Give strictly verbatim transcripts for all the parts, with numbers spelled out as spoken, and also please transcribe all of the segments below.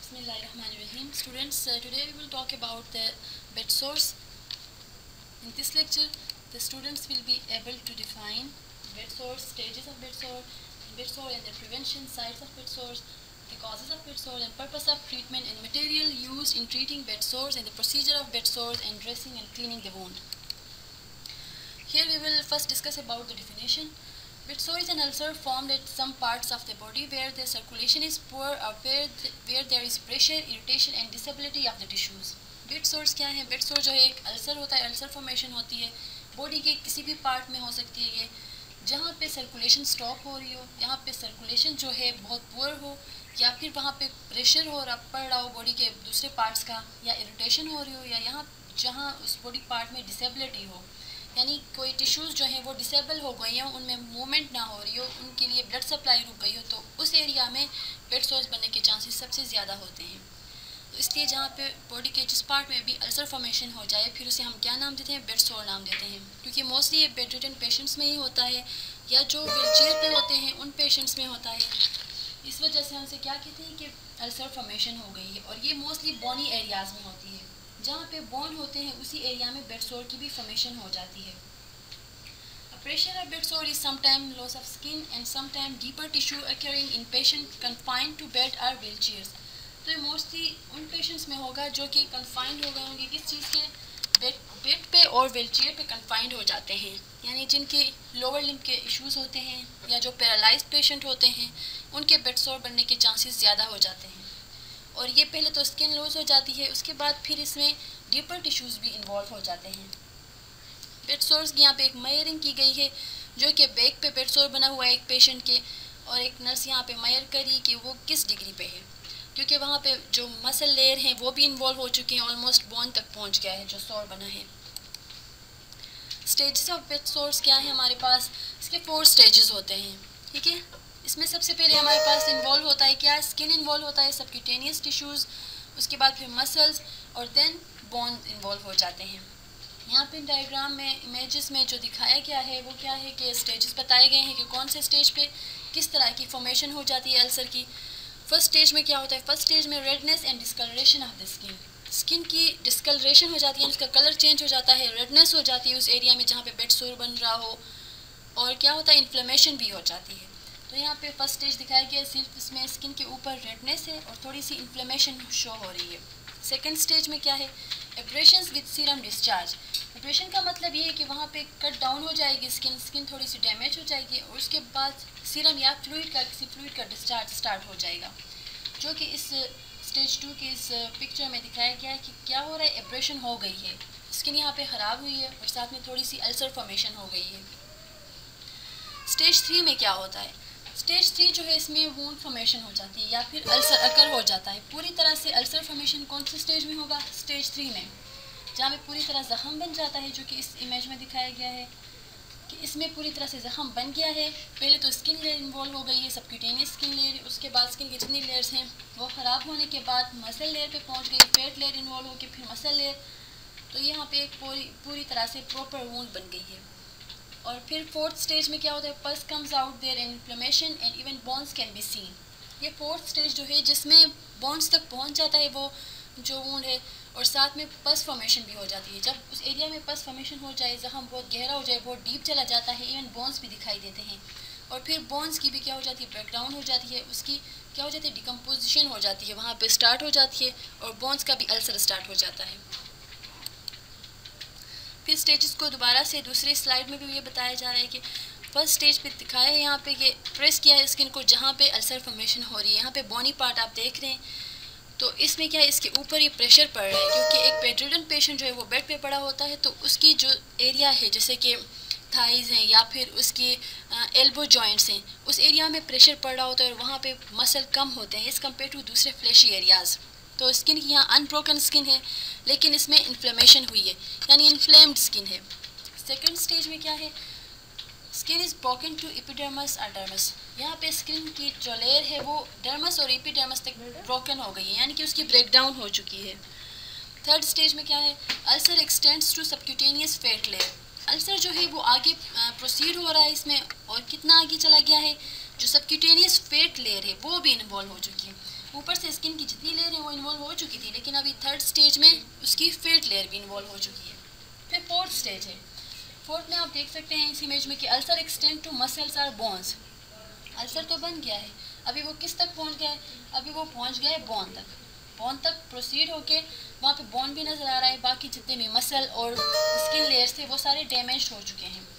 Bismillahirrahmanirrahim. Students, uh, today we will talk about the bed sores. In this lecture, the students will be able to define bed sores, stages of bed sore, bed sore and the prevention, sites of bed sores, the causes of bed sores and purpose of treatment and material used in treating bed sores and the procedure of bed sores and dressing and cleaning the wound. Here we will first discuss about the definition. Bed sore is an ulcer formed at some parts of the body where the circulation is poor or where, the, where there is pressure, irritation and disability of the tissues. Bed sores क्या है? Bed सोर जो है एक ulcer होता है, ulcer formation होती है बॉडी के किसी भी पार्ट में हो सकती है ये, जहाँ पे सर्कुलेशन स्टॉप हो रही हो, यहाँ पे सर्कुलेशन जो है बहुत पुअर हो या फिर वहाँ पे प्रेशर हो रहा पड़ रहा हो बॉडी के दूसरे पार्ट्स का, या इरिटेशन हो रही हो, या यहाँ जहाँ उस बॉडी पार्ट में डिसेबिलिटी हो, यानी कोई टिश्यूज़ जो हैं वो डिसेबल हो गई हो, उनमें मूवमेंट ना हो रही हो, उनके लिए ब्लड सप्लाई रुक गई हो, तो उस एरिया में बेड सोर्स बनने के चांसेस सबसे ज़्यादा होते हैं। तो इसलिए जहाँ पे बॉडी के जिस पार्ट में भी अल्सर फॉर्मेशन हो जाए फिर उसे हम क्या नाम देते हैं? बेड सोर नाम देते हैं, क्योंकि मोस्टली ये बेड रिटन पेशेंट्स में ही होता है या जो व्हीलचेयर पे होते हैं उन पेशेंट्स में होता है। इस वजह से हमसे क्या कहते हैं कि अल्सर फॉर्मेशन हो गई है, और ये मोस्टली बोनी एरियाज़ में होती है। जहाँ पे बोन होते हैं उसी एरिया में बेड सोर की भी फॉर्मेशन हो जाती है। Pressure of bed sore is sometimes loss of skin and sometimes deeper tissue occurring in patient confined to bed or wheelchairs. तो ये मोस्टली उन पेशेंट्स में होगा जो कि कन्फाइंड हो गए होंगे किस चीज़ के? बेड बेड पे और व्हीलचेयर पे कन्फाइंड हो जाते हैं, यानी जिनके लोअर लिम्ब के इश्यूज़ होते हैं या जो पैरालाइज्ड पेशेंट होते हैं उनके बेड सोर बनने के चांसेस ज़्यादा हो जाते हैं। और ये पहले तो स्किन लॉस हो जाती है, उसके बाद फिर इसमें डीपर टिश्यूज़ भी इन्वॉल्व हो जाते हैं। बेड सोर्स की यहाँ पे एक मेयरिंग की गई है जो कि बैक पे बेड सोर बना हुआ है एक पेशेंट के, और एक नर्स यहाँ पे मेयर करी कि वो किस डिग्री पे है, क्योंकि वहाँ पे जो मसल लेयर हैं वो भी इन्वॉल्व हो चुके हैं, ऑलमोस्ट बोन तक पहुँच गया है जो सोर बना है। स्टेजेस ऑफ बेड सोर्स क्या है हमारे पास? इसके फोर स्टेजेस होते हैं, ठीक है। इसमें सबसे पहले हमारे पास इन्वॉल्व होता है क्या? स्किन इन्वॉल्व होता है, सबक्यूटेनियस टिश्यूज़, उसके बाद फिर मसल्स और देन बोन इन्वॉल्व हो जाते हैं। यहाँ पे डायग्राम में इमेजेस में जो दिखाया गया है वो क्या है कि स्टेजेस बताए गए हैं कि कौन से स्टेज पे किस तरह की फॉर्मेशन हो जाती है अल्सर की। फर्स्ट स्टेज में क्या होता है? फर्स्ट स्टेज में redness and discoloration of the skin, skin की डिस्कलरेशन हो जाती है, उसका कलर चेंज हो जाता है, रेडनेस हो जाती है उस एरिया में जहाँ पे बेड सोर बन रहा हो, और क्या होता है? इन्फ्लेमेशन भी हो जाती है। तो यहाँ पे फर्स्ट स्टेज दिखाया गया है, सिर्फ इसमें स्किन के ऊपर रेडनेस है और थोड़ी सी इन्फ्लेमेशन शो हो रही है। सेकेंड स्टेज में क्या है? Abrasions with serum discharge. Abrasion का मतलब ये है कि वहाँ पे कट डाउन हो जाएगी स्किन, स्किन थोड़ी सी डैमेज हो जाएगी और उसके बाद सीरम या फ्लूइड का किसी फ्लूइड का डिस्चार्ज स्टार्ट हो जाएगा, जो कि इस स्टेज टू के इस पिक्चर में दिखाया गया है कि क्या हो रहा है? एब्रेशन हो गई है, स्किन यहाँ पे ख़राब हुई है और साथ में थोड़ी सी अल्सर फॉर्मेशन हो गई है। स्टेज थ्री में क्या होता है? स्टेज थ्री जो है इसमें वूंड फॉर्मेशन हो जाती है या फिर अल्सर अकर हो जाता है। पूरी तरह से अल्सर फॉर्मेशन कौन से स्टेज में होगा? स्टेज थ्री में, जहाँ में पूरी तरह ज़ख़म बन जाता है, जो कि इस इमेज में दिखाया गया है कि इसमें पूरी तरह से ज़ख़म बन गया है। पहले तो स्किन लेयर इन्वॉल्व हो गई है, सबक्यूटेनियस स्किन लेयर, उसके बाद स्किन की जितनी लेयर्स हैं वो ख़राब होने के बाद मसल लेयर पे पहुँच गई, फैट लेयर इन्वॉल्व होकर फिर मसल लेयर, तो यहाँ पे एक पूरी पूरी तरह से प्रॉपर वूंड बन गई है। और फिर फोर्थ स्टेज में क्या होता है? Pus comes out there and inflammation and even bones can be seen. ये फोर्थ स्टेज जो है जिसमें बोन्स तक पहुँच जाता है वो जो वूंड है, और साथ में पस फॉर्मेशन भी हो जाती है। जब उस एरिया में पस फॉर्मेशन हो जाए, ज़ख़म बहुत गहरा हो जाए, बहुत डीप चला जाता है, इवन बोन्स भी दिखाई देते हैं। और फिर बोन्स की भी क्या हो जाती है? ब्रेकडाउन हो जाती है, उसकी क्या हो जाती है? डिकम्पोजिशन हो जाती है, वहाँ पे स्टार्ट हो जाती है, और बोन्स का भी अल्सर स्टार्ट हो जाता है। फिर स्टेजेस को दोबारा से दूसरी स्लाइड में भी ये बताया जा रहा है कि फर्स्ट स्टेज पे दिखाया है यहाँ पे कि प्रेस किया है स्किन को जहाँ पे अल्सर फॉर्मेशन हो रही है। यहाँ पे बोनी पार्ट आप देख रहे हैं, तो इसमें क्या है? इसके ऊपर ये प्रेशर पड़ रहा है, क्योंकि एक बेड रिडन पेशेंट जो है वो बेड पे पड़ा होता है, तो उसकी जो एरिया है जैसे कि थाइज़ हैं या फिर उसकी एल्बो जॉइंट्स हैं, उस एरिया में प्रेशर पड़ रहा होता है और वहाँ पे मसल कम होते हैं एज़ कम्पेयर टू दूसरे फ्लैशी एरियाज़। तो स्किन की यहाँ अनब्रोकन स्किन है लेकिन इसमें इन्फ्लेमेशन हुई है, यानी इन्फ्लेम्ड स्किन है। सेकेंड स्टेज में क्या है? Skin is broken to epidermis और डर्मस। यहाँ पे स्किन की जो लेयर है वो डर्मस और एपिडर्मस तक ब्रोकन हो गई है, यानी कि उसकी ब्रेकडाउन हो चुकी है। थर्ड स्टेज में क्या है? Ulcer extends to subcutaneous fat layer. Ulcer जो है वो आगे प्रोसीड हो रहा है इसमें, और कितना आगे चला गया है? जो सबक्यूटेनियस फैट लेयर है वो भी इन्वॉल्व हो चुकी है। ऊपर से स्किन की जितनी लेयर है वो इन्वॉल्व हो चुकी थी, लेकिन अभी थर्ड स्टेज में उसकी फेट लेयर भी इन्वॉल्व हो चुकी है। फिर फोर्थ स्टेज है। फोर्थ में आप देख सकते हैं इस इमेज में कि अल्सर एक्सटेंड टू मसल्स और बोन्स। अल्सर तो बन गया है, अभी वो किस तक पहुंच गया है? अभी वो पहुंच गया है बोन तक। बोन तक प्रोसीड होके वहाँ पे बोन भी नज़र आ रहा है, बाकी जितने भी मसल और स्किन लेयर्स थे वो सारे डैमेज हो चुके हैं।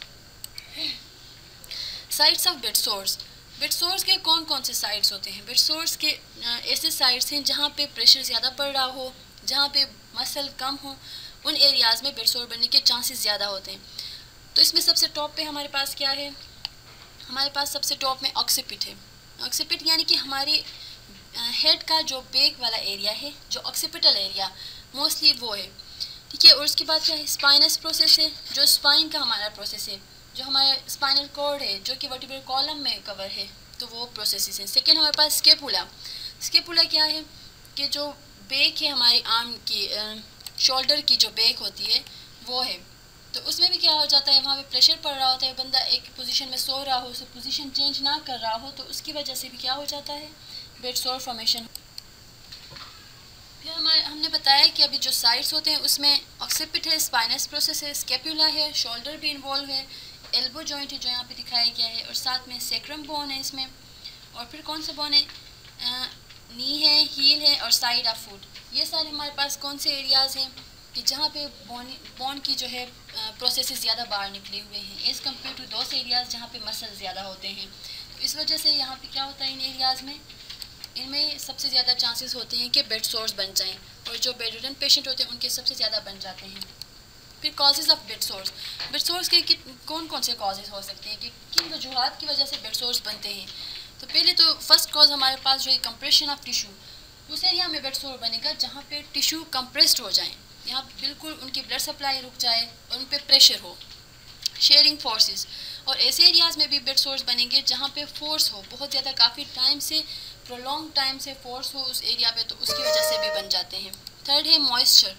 Sites of bed sores. Bed sores के कौन कौन से साइट्स होते हैं? बेड सोर्स के ऐसे साइट्स हैं जहाँ पे प्रेशर ज़्यादा पड़ रहा हो, जहाँ पे मसल कम हो, उन एरियाज़ में बेड सोर बनने के चांसेस ज़्यादा होते हैं। तो इसमें सबसे टॉप पे हमारे पास क्या है? हमारे पास सबसे टॉप में ऑक्सीपिट है। ऑक्सीपिट यानी कि हमारे हेड का जो बेक वाला एरिया है, जो ऑक्सीपिटल एरिया मोस्टली वो है, ठीक है। और उसके बाद क्या है? स्पाइनस प्रोसेस है, जो स्पाइन का हमारा प्रोसेस है, जो हमारा स्पाइनल कॉर्ड है, जो कि वर्टिब्रल कॉलम में कवर है, तो वो प्रोसेसेस हैं। सेकेंड हमारे पास स्केपुला। स्केपुला क्या है? कि जो बेक है हमारी आर्म की, शोल्डर की जो बेक होती है वो है। तो उसमें भी क्या हो जाता है? वहाँ पे प्रेशर पड़ रहा होता है, बंदा एक पोजीशन में सो रहा हो, उसे पोजीशन चेंज ना कर रहा हो, तो उसकी वजह से भी क्या हो जाता है? बेड सोर फॉर्मेशन। फिर हमारे हमने बताया कि अभी जो साइड्स होते हैं उसमें ऑक्सीपिट है, स्पाइनस प्रोसेस है, स्केपुला है, शोल्डर भी इन्वॉल्व है, एल्बो जॉइंट है जो यहाँ पे दिखाया गया है, और साथ में सेक्रम बोन है इसमें। और फिर कौन सा बोन है? आ, नी है, हील है और साइड ऑफ फुट। ये सारे हमारे पास कौन से एरियाज़ हैं कि जहाँ पे बोन बोन की जो है प्रोसेस ज़्यादा बाहर निकले हुए हैं as compared to those areas जहाँ पे मसल ज़्यादा होते हैं। तो इस वजह से यहाँ पे क्या होता है? इन एरियाज़ में इनमें सबसे ज़्यादा चांसेस होते हैं कि बेड सोर्स बन जाएं, और जो बेडरिडन पेशेंट होते हैं उनके सबसे ज़्यादा बन जाते हैं। फिर causes of bed sores. Bed sores के कौन कौन से कॉजेज़ हो सकते हैं कि किन वजूहत की वजह से बेड सोर्स बनते हैं? तो पहले तो फर्स्ट कॉज हमारे पास जो है कंप्रेशन ऑफ टिशू। उस एरिया में बेड सोर बनेगा जहाँ पे टिशू कंप्रेस्ड हो जाएं, यहाँ बिल्कुल उनकी ब्लड सप्लाई रुक जाए और उन पर प्रेशर हो। Shearing forces. और ऐसे एरियाज़ में भी बेड सोर्स बनेंगे जहाँ पे फोर्स हो, बहुत ज़्यादा काफ़ी टाइम से, प्रोलॉन्ग टाइम से फोर्स हो उस एरिया पे, तो उसकी वजह से भी बन जाते हैं। थर्ड है मॉइस्चर।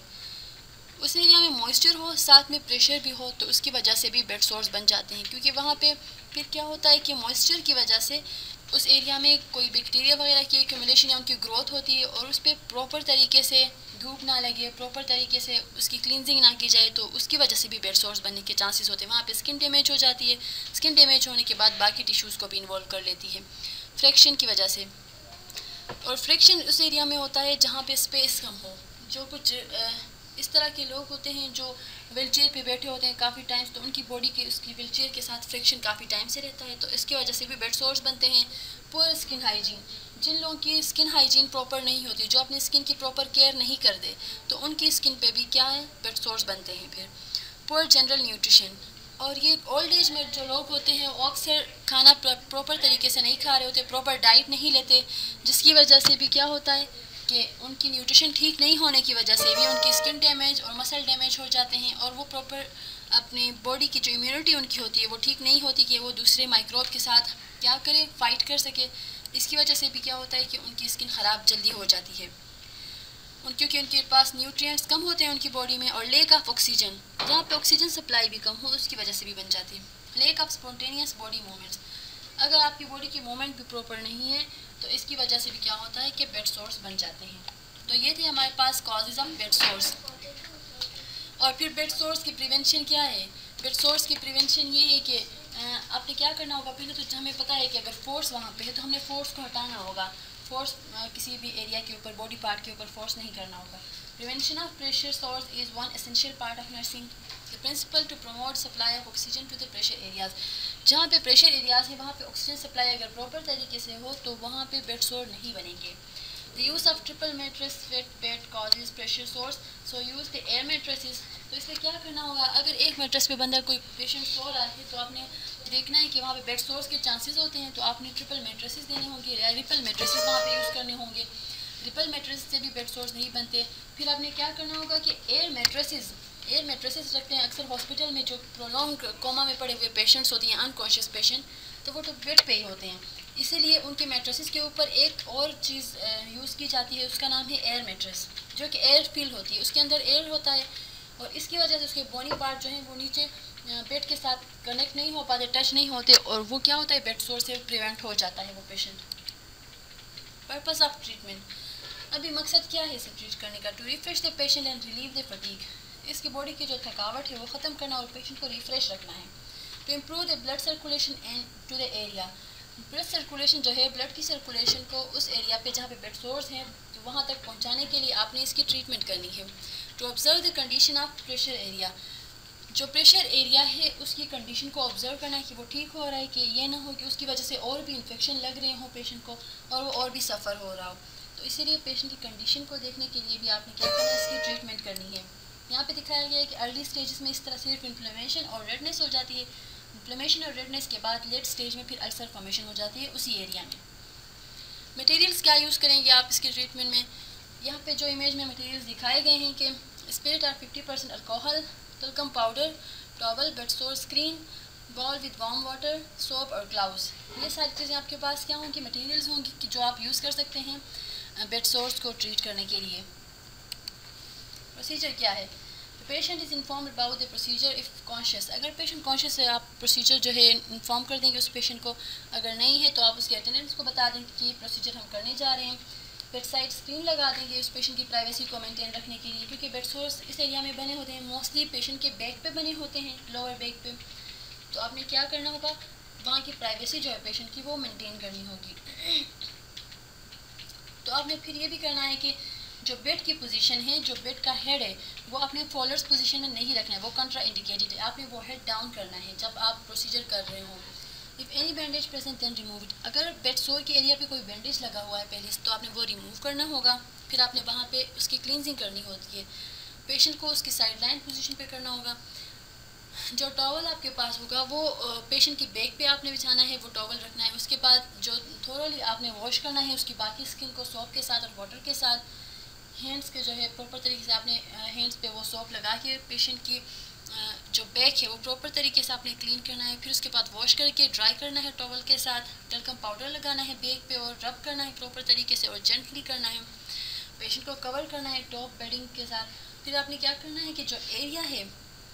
उस एरिया में मॉइस्चर हो, साथ में प्रेशर भी हो, तो उसकी वजह से भी बेड सोर्स बन जाते हैं, क्योंकि वहाँ पे फिर क्या होता है कि मॉइस्चर की वजह से उस एरिया में कोई बैक्टीरिया वगैरह की एक्यूमुलेशन या उनकी ग्रोथ होती है, और उस पर प्रॉपर तरीके से धूप ना लगे, प्रॉपर तरीके से उसकी क्लींजिंग ना की जाए, तो उसकी वजह से भी बेड सोर्स बनने के चांसेस होते हैं। वहाँ पे स्किन डैमेज हो जाती है, स्किन डैमेज होने के बाद बाकी टिश्यूज़ को भी इन्वॉल्व कर लेती है फ्रैक्शन की वजह से। और फ्रैक्शन उस एरिया में होता है जहाँ पे स्पेस कम हो। जो कुछ इस तरह के लोग होते हैं जो व्हीलचेयर पे बैठे होते हैं काफ़ी टाइम, तो उनकी बॉडी के उसकी व्हीलचेयर के साथ फ्रिक्शन काफ़ी टाइम से रहता है, तो इसकी वजह से भी बेड सोर्स बनते हैं। Poor skin hygiene. जिन लोगों की स्किन हाइजीन प्रॉपर नहीं होती, जो अपनी स्किन की प्रॉपर केयर नहीं कर दे, तो उनकी स्किन पे भी क्या है? बेड सोर्स बनते हैं। फिर पुअर जनरल न्यूट्रिशन। और ये ओल्ड एज में जो लोग होते हैं वो अक्सर खाना प्रॉपर तरीके से नहीं खा रहे होते, प्रॉपर डाइट नहीं लेते, जिसकी वजह से भी क्या होता है कि उनकी न्यूट्रिशन ठीक नहीं होने की वजह से भी उनकी स्किन डैमेज और मसल डैमेज हो जाते हैं, और वो प्रॉपर अपनी बॉडी की जो इम्यूनिटी उनकी होती है वो ठीक नहीं होती कि वो दूसरे माइक्रोब के साथ क्या करे? फाइट कर सके। इसकी वजह से भी क्या होता है कि उनकी स्किन ख़राब जल्दी हो जाती है, उन क्योंकि उनके पास न्यूट्रिएंट्स कम होते हैं उनकी बॉडी में, और लेक ऑफ ऑक्सीजन, जहाँ पे ऑक्सीजन सप्लाई भी कम हो उसकी वजह से भी बन जाती है। Lack of spontaneous body movements. अगर आपकी बॉडी की मूवमेंट भी प्रॉपर नहीं है तो इसकी वजह से भी क्या होता है कि बेड सोर्स बन जाते हैं। तो ये थे हमारे पास कॉजेज़ ऑफ बेड सोर्स। और फिर बेड सोर्स की प्रिवेंशन क्या है? बेड सोर्स की प्रिवेंशन ये है कि आपने क्या करना होगा? पहले तो हमें पता है कि अगर फोर्स वहाँ पे है तो हमने फोर्स को हटाना होगा। फोर्स किसी भी एरिया के ऊपर, बॉडी पार्ट के ऊपर फोर्स नहीं करना होगा। Prevention of pressure sores is one essential part of nursing. The principle to promote supply of oxygen to the pressure areas. जहाँ पे प्रेशर एरियाज है वहाँ पे ऑक्सीजन सप्लाई अगर प्रॉपर तरीके से हो तो वहाँ पे बेड सोर नहीं बनेंगे। The use of triple mattress fit bed causes pressure sores, so use the air mattresses। तो इसलिए क्या करना होगा? अगर एक मैट्रेस पे बंदा कोई पेशेंट सो रहा है तो आपने देखना है कि वहाँ पे बेड सोर्स के चांसेस होते हैं, तो आपने ट्रिपल मैट्रेसेस देने होंगे या रिपल मैट्रेसेस वहाँ पे यूज़ करने होंगे। रिपल मैट्रेस से भी बेड सोर्स नहीं बनते। फिर आपने क्या करना होगा कि एयर मैट्रेसेस एयर मैट्रेसेस रखते हैं अक्सर हॉस्पिटल में, जो प्रोलॉन्ग कोमा में पड़े हुए पेशेंट्स होती हैं, अनकॉन्शियस पेशेंट, तो वो तो बेड पे ही होते हैं, इसीलिए उनके मैट्रेसेस के ऊपर एक और चीज़ यूज़ की जाती है, उसका नाम है एयर मैट्रेस, जो कि एयर फील होती है, उसके अंदर एयर होता है, और इसकी वजह से उसके बॉडी पार्ट जो हैं वो नीचे बेड के साथ कनेक्ट नहीं हो पाते, टच नहीं होते, और वो क्या होता है? बेड सोर से प्रिवेंट हो जाता है वो पेशेंट। पर्पस ऑफ ट्रीटमेंट, अभी मकसद क्या है इसे ट्रीट करने का? To refresh the patient and relieve the fatigue, इसकी बॉडी की जो थकावट है वो ख़त्म करना और पेशेंट को रिफ्रेश रखना है। To improve the blood circulation and to the area, blood circulation जो है ब्लड की सर्कुलेशन को उस एरिया पे जहाँ पे बेड सोर्स हैं तो वहाँ तक पहुँचाने के लिए आपने इसकी ट्रीटमेंट करनी है। To observe the condition of pressure area, जो प्रेशर एरिया है उसकी कंडीशन को ऑब्जर्व करना है कि वो ठीक हो रहा है, कि ये ना हो कि उसकी वजह से और भी इन्फेक्शन लग रहे हों पेशेंट को और वो और भी सफ़र हो रहा हो। तो इसीलिए पेशेंट की कंडीशन को देखने के लिए भी आपने क्या करना है, इसकी ट्रीटमेंट करनी है। यहाँ पे दिखाया गया है कि अर्ली स्टेजेस में इस तरह सिर्फ इन्फ्लेमेशन और रेडनेस हो जाती है, इन्फ्लेमेशन और रेडनेस के बाद लेट स्टेज में फिर अल्सर फॉर्मेशन हो जाती है उसी एरिया में। मटेरियल्स क्या यूज़ करेंगे आप इसके ट्रीटमेंट में? यहाँ पे जो इमेज में मटेरियल्स दिखाए गए हैं कि स्पिरिट और fifty percent alcohol, talcum powder, towel, bed sore screen, ball with warm water, soap और ग्लव्स, ये सारी चीज़ें आपके पास क्या होंगी, मटेरियल्स होंगी कि जो आप यूज़ कर सकते हैं बेड सोर्स को ट्रीट करने के लिए। प्रोसीजर क्या है? Patient is inform about the procedure if conscious, अगर पेशेंट कॉन्शियस है आप प्रोसीजर जो है इन्फॉर्म कर देंगे उस पेशेंट को, अगर नहीं है तो आप उसके अटेंडेंट्स को बता देंगे कि ये प्रोसीजर हम करने जा रहे हैं। बेड साइड स्क्रीन लगा देंगे उस पेशेंट की प्राइवेसी को मेंटेन रखने के लिए, क्योंकि बेड सोर्स इस एरिया में बने होते हैं, मोस्टली पेशेंट के बैक पे बने होते हैं, लोअर बैक पे। तो आपने क्या करना होगा, वहाँ की प्राइवेसी जो है पेशेंट की वो मेंटेन करनी होगी। तो आपने फिर ये भी करना है कि जो बेड की पोजीशन है, जो बेड का हेड है वो अपने फॉलोअर्स पोजीशन में नहीं रखना है, वो कंट्रा इंडिकेटेड है, आपने वो हेड डाउन करना है जब आप प्रोसीजर कर रहे हो। If any bandage present then remove it, अगर बेड सोर के एरिया पे कोई बैंडेज लगा हुआ है पहले से तो आपने वो रिमूव करना होगा, फिर आपने वहाँ पे उसकी क्लींजिंग करनी होती है। पेशेंट को उसकी साइड लाइन पोजिशन पर करना होगा। जो टॉवल आपके पास होगा वो पेशेंट की बैक पे आपने बिछाना है, वो टॉवल रखना है। उसके बाद जो थोरोली आपने वॉश करना है उसकी बाकी स्किन को सोप के साथ और वाटर के साथ। हैंड्स के जो है प्रॉपर तरीके से आपने हैंड्स पे वो सोप लगा के पेशेंट की जो बैक है वो प्रॉपर तरीके से आपने क्लीन करना है। फिर उसके बाद वॉश करके ड्राई करना है टॉवल के साथ, टलकम पाउडर लगाना है बैक पे और रब करना है प्रॉपर तरीके से और जेंटली करना है। पेशेंट को कवर करना है टॉप बेडिंग के साथ। फिर आपने क्या करना है कि जो एरिया है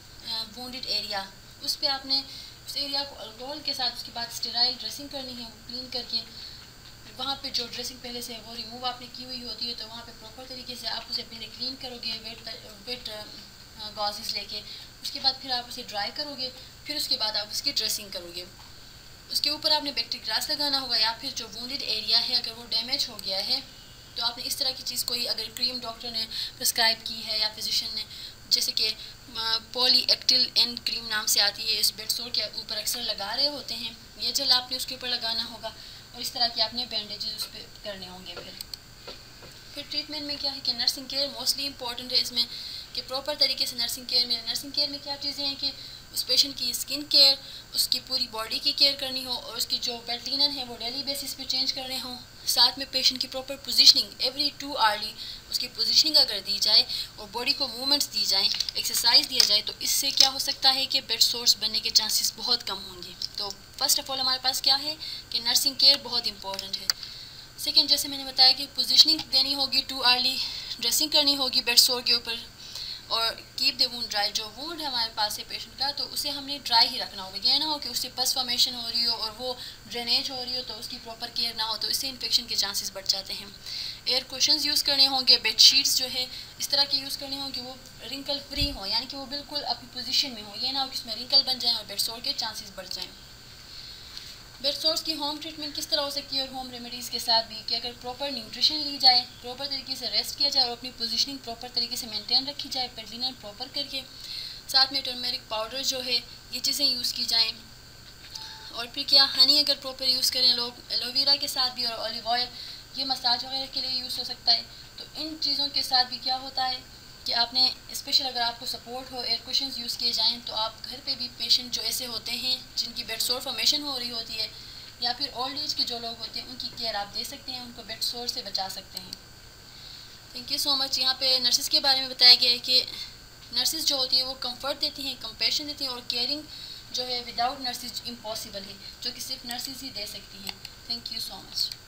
वुंडेड एरिया, उस पर आपने उस एरिया को अल्कोहल के साथ उसके बाद स्टेराइल ड्रेसिंग करनी है, क्लीन करके वहाँ पे जो ड्रेसिंग पहले से वो रिमूव आपने की हुई होती है तो वहाँ पे प्रॉपर तरीके से आप उसे पहले क्लीन करोगे वेट वेट गॉजेस लेके। उसके बाद फिर आप उसे ड्राई करोगे, फिर उसके बाद आप उसकी ड्रेसिंग करोगे। उसके ऊपर आपने बैक्टीरिया ग्रास लगाना होगा, या फिर जो वुंडेड एरिया है अगर वो डैमेज हो गया है तो आपने इस तरह की चीज़ कोई अगर क्रीम डॉक्टर ने प्रिस्क्राइब की है या फिजिशियन ने, जैसे कि पॉली एक्टिल एन क्रीम नाम से आती है, इस बेड सोर के ऊपर अक्सर लगा रहे होते हैं, ये जेल आपने उसके ऊपर लगाना होगा और इस तरह के आपने बैंडेजेस उस पर करने होंगे। फिर फिर ट्रीटमेंट में क्या है कि नर्सिंग केयर मोस्टली इंपॉर्टेंट है इसमें, कि प्रॉपर तरीके से नर्सिंग केयर में नर्सिंग केयर में क्या चीज़ें हैं कि उस पेशेंट की स्किन केयर, उसकी पूरी बॉडी की केयर करनी हो और उसकी जो बेड लिनन है वो डेली बेसिस पे चेंज करने हो। साथ में पेशेंट की proper positioning every two hourly उसकी पोजीशनिंग अगर दी जाए और बॉडी को मूवमेंट्स दी जाएँ, एक्सरसाइज दिया जाए तो इससे क्या हो सकता है कि बेड सोर्स बनने के चांसेस बहुत कम होंगे। तो फर्स्ट ऑफ ऑल हमारे पास क्या है कि नर्सिंग केयर बहुत इंपॉर्टेंट है। सेकेंड, जैसे मैंने बताया कि पोजीशनिंग देनी होगी, टू आवर्ली ड्रेसिंग करनी होगी बेड सोर के ऊपर और कीप द वुंड ड्राई। जो वुंड हमारे पास है पेशेंट का तो उसे हमने ड्राई ही रखना होगा, ये ना हो कि उससे पस फॉर्मेशन हो रही हो और वो ड्रेनेज हो रही हो तो उसकी प्रॉपर केयर ना हो तो इससे इन्फेक्शन के चांसेस बढ़ जाते हैं। एयर कुशन्स यूज़ करने होंगे, बेड शीट्स जो है इस तरह के यूज़ करने होंगे वो रिंकल फ्री हो, यानी कि वो बिल्कुल अपनी पोजीशन में हो, ये ना हो कि उसमें रिंकल बन जाए और बेड सोर के चांसेस बढ़ जाएँ। बेड सोर्स की होम ट्रीटमेंट किस तरह हो सकती है और होम रेमेडीज़ के साथ भी कि अगर प्रॉपर न्यूट्रिशन ली जाए, प्रॉपर तरीके से रेस्ट किया जाए और अपनी पोजीशनिंग प्रॉपर तरीके से मेंटेन रखी जाए, बेड लिनन प्रॉपर करके, साथ में टर्मरिक पाउडर जो है ये चीज़ें यूज़ की जाएँ। और फिर क्या हनी अगर प्रॉपर यूज़ करें लोग, एलोवेरा के साथ भी और ऑलिव ऑयल, ये मसाज वगैरह के लिए यूज़ हो सकता है। तो इन चीज़ों के साथ भी क्या होता है कि आपने स्पेशल अगर आपको सपोर्ट हो, एयर कुशन्स यूज़ किए जाएँ तो आप घर पे भी पेशेंट जो ऐसे होते हैं जिनकी बेड सोर फॉर्मेशन हो रही होती है या फिर ओल्ड एज के जो लोग होते हैं उनकी केयर आप दे सकते हैं, उनको बेड सोर से बचा सकते हैं। Thank you so much. यहाँ पे नर्सिस के बारे में बताया गया है कि नर्सिस जो होती है वो कंफर्ट देती हैं, कंपैशन देती हैं और केयरिंग जो है विदाउट नर्सिस इम्पॉसिबल है, जो कि सिर्फ नर्सिस ही दे सकती हैं। Thank you so much.